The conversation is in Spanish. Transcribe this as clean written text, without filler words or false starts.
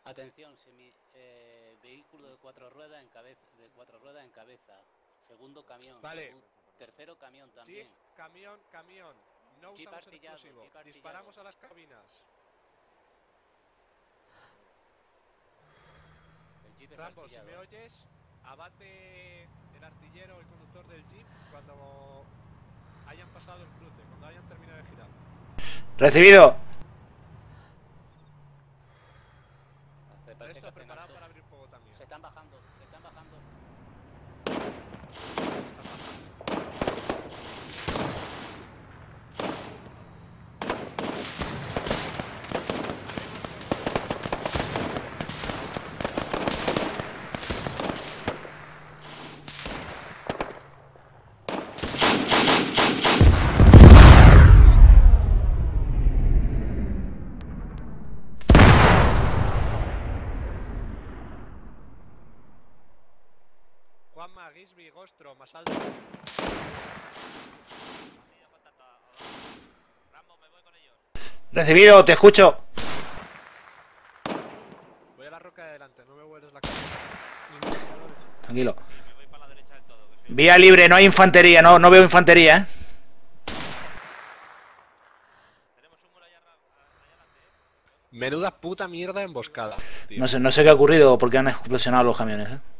Atención, vehículo de cuatro ruedas en cabeza. Segundo camión. Vale. Tercero camión también. Jeep, camión. No Jeep usamos el artillado, explosivo. jeep artillado. Disparamos a las cabinas. El jeep es Rambo, artillado. si me oyes, abate el artillero, el conductor del jeep, cuando hayan pasado el cruce, cuando hayan terminado de girar. Recibido. Esto preparado para abrir fuego también. Se están bajando. Juanma, Gisby, Gostro, más alto. Rambo, me voy con ellos. Recibido, te escucho. Voy a la roca de adelante, no me vuelves la cara. Tranquilo. Me voy para la derecha del todo. Vía libre, no hay infantería, no veo infantería, Tenemos un muro allá adelante, Menuda puta mierda emboscada, tío. No sé qué ha ocurrido porque han explosionado los camiones,